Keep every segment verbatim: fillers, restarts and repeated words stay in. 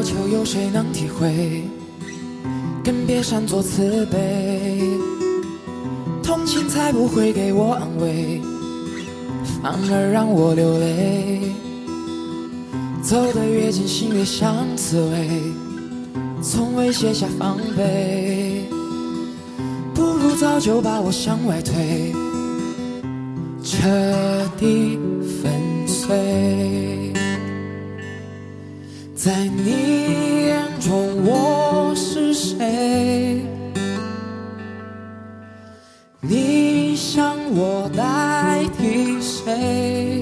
求有谁能体会，更别擅作慈悲。同情才不会给我安慰，反而让我流泪。走得越近，心越像刺猬，从未卸下防备。不如早就把我向外推，彻底粉碎。在你眼中我是谁？你想我代替谁？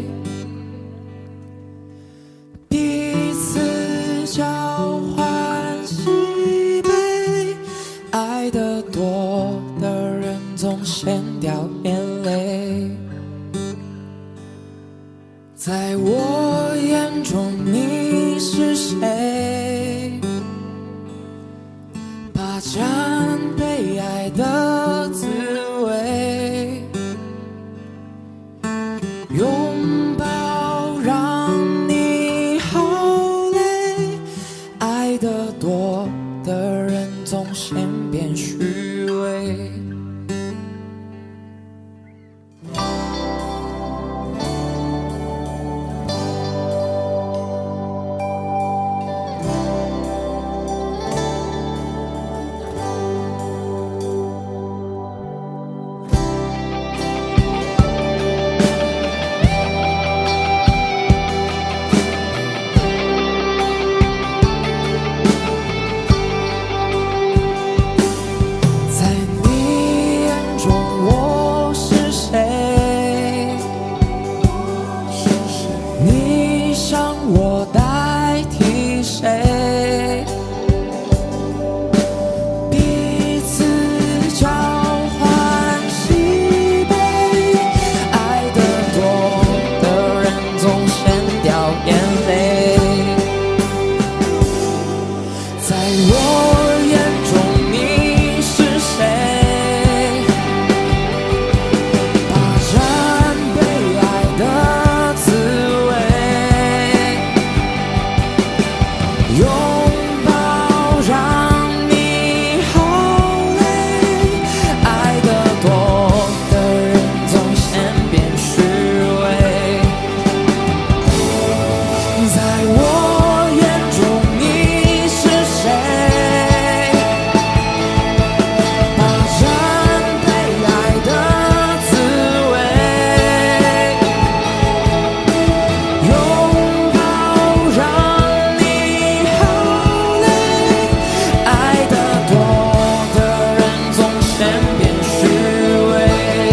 彼此交换喜悲，爱得多的人总先掉眼泪。在我眼中你是谁？霸占被爱的滋味，拥抱让你好累。爱得多的人总先变虚伪。我代替谁？彼此交换喜悲，爱得多的人总先掉眼泪。在我眼中你是谁？霸占被爱的滋味，拥抱让你好累。爱得多的人总先变虚伪。在我眼中你是谁？霸占被爱的滋味，拥抱让你好累。爱得多的人总先变虚伪。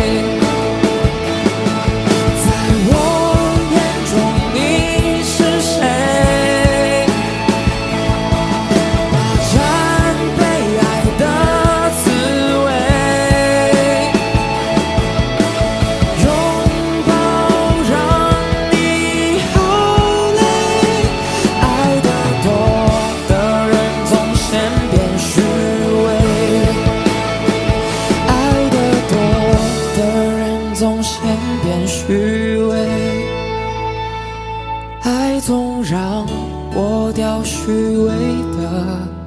在我眼中你是谁？霸占被爱的滋味，拥抱让你好累。爱得多的人总先变虚伪，爱得多的人总先变虚伪，爱总让我掉虚伪的